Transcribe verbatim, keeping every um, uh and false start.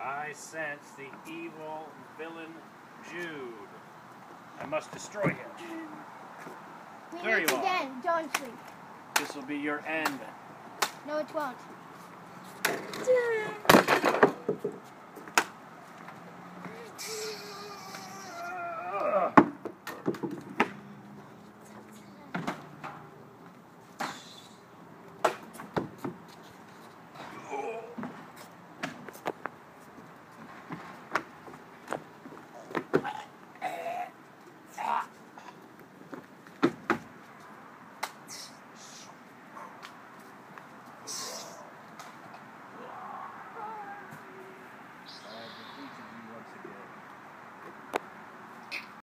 I sense the evil villain Jude. I must destroy him. We There meet you are. again, don't we? This will be your end. No, it won't.